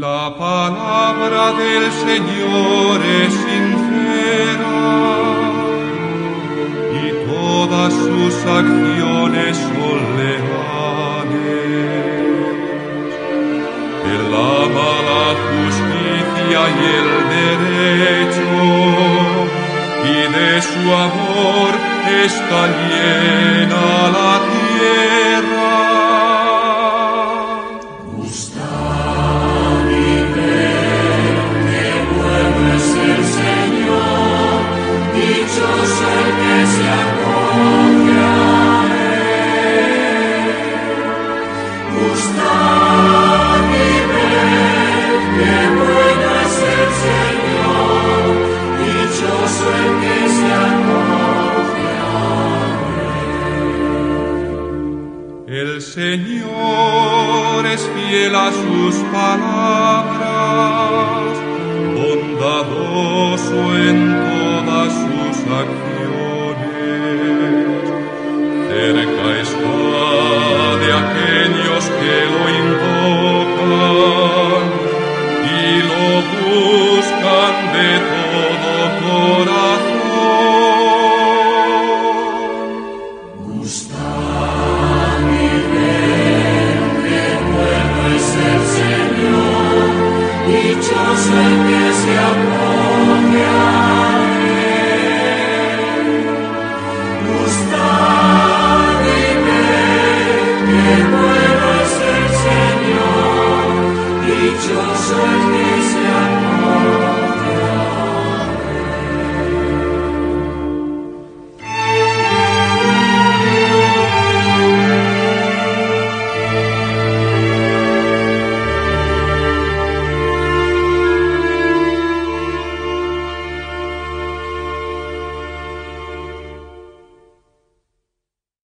La palabra del Señor es sincera y todas sus acciones son leales. Él ama la justicia y el derecho, y de su amor está llena la tierra. Gustad y ved qué bueno es el Señor, dichoso el que se acoge a Él. Gustad y ved qué bueno es el Señor, dichoso el que se acoge a Él. El Señor es fiel a sus palabras, bondadoso en todas sus acciones. Cerca está de aquellos que lo invocan y lo buscan de todo corazón. Gustad y ved qué bueno es el Señor, dichoso el que se acoge